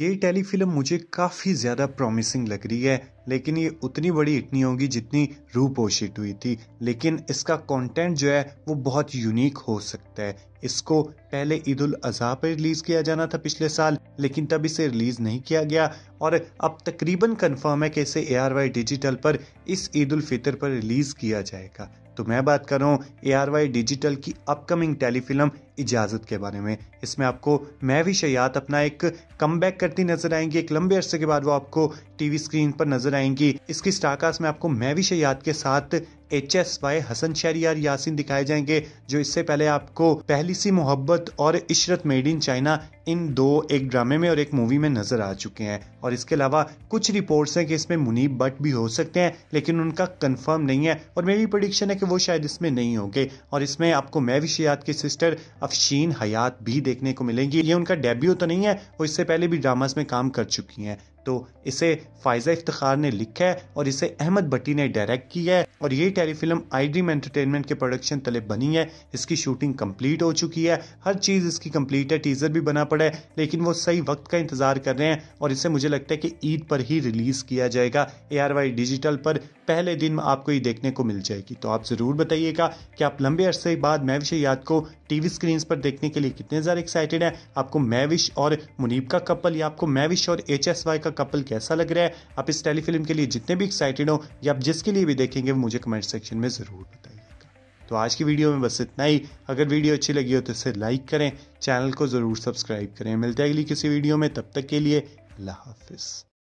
ये टेलीफिल्म मुझे काफ़ी ज़्यादा प्रॉमिसिंग लग रही है, लेकिन ये उतनी बड़ी हिट नहीं होगी जितनी रूपोश हिट हुई थी। लेकिन इसका कंटेंट जो है वो बहुत यूनिक हो सकता है। इसको पहले ईद उल अज़हा पर रिलीज़ किया जाना था पिछले साल, लेकिन तब इसे रिलीज़ नहीं किया गया और अब तकरीबन कंफर्म है कि इसे ARY डिजिटल पर इस ईद उल फितर पर रिलीज़ किया जाएगा। तो मैं बात कर रहा हूँ ARY डिजिटल की अपकमिंग टेलीफिल्म इजाज़त के बारे में। इसमें आपको महविश हयात अपना एक कमबैक करती नजर आएंगी। एक लंबे अरसे के बाद वो आपको टीवी स्क्रीन पर नजर आएंगी। इसकी स्टारकास्ट में आपको महविश हयात के साथ HSY हसन शहरियार यासीन दिखाए जाएंगे, जो इससे पहले आपको पहली सी मोहब्बत और इशरत मेड इन चाइना इन दो एक ड्रामे में और एक मूवी में नजर आ चुके हैं। और इसके अलावा कुछ रिपोर्ट्स हैं कि इसमें मुनीब भट्ट भी हो सकते हैं, लेकिन उनका कंफर्म नहीं है और मेरी प्रेडिक्शन है कि वो शायद इसमें नहीं होंगे। और इसमें आपको महविश हयात की सिस्टर अफशीन हयात भी देखने को मिलेंगी। ये उनका डेब्यू तो नहीं है, वो इससे पहले भी ड्रामास में काम कर चुकी हैं। तो इसे फायजा इफ्तिखार ने लिखा है और इसे अहमद भट्टी ने डायरेक्ट किया है और ये टेलीफिल्म आई ड्रीम एंटरटेनमेंट के प्रोडक्शन तले बनी है। इसकी शूटिंग कंप्लीट हो चुकी है, हर चीज़ इसकी कंप्लीट है, टीजर भी बना पड़ा है, लेकिन वो सही वक्त का इंतजार कर रहे हैं और इसे मुझे लगता है कि ईद पर ही रिलीज किया जाएगा। ARY डिजिटल पर पहले दिन आपको ये देखने को मिल जाएगी। तो आप ज़रूर बताइएगा कि आप लंबे अरसे बाद महविश हयात को टीवी स्क्रीन पर देखने के लिए कितने ज़्यादा एक्साइटेड हैं। आपको महविश और मुनीब का कपल या आपको महविश और HSY का कपल कैसा लग रहा है? आप इस टेलीफिल्म के लिए जितने भी एक्साइटेड हो या आप जिसके लिए भी देखेंगे वो मुझे कमेंट सेक्शन में ज़रूर बताइएगा। तो आज की वीडियो में बस इतना ही। अगर वीडियो अच्छी लगी हो तो इसे लाइक करें, चैनल को ज़रूर सब्सक्राइब करें। मिलते हैं अगली किसी वीडियो में, तब तक के लिए अल्लाह हाफिज़।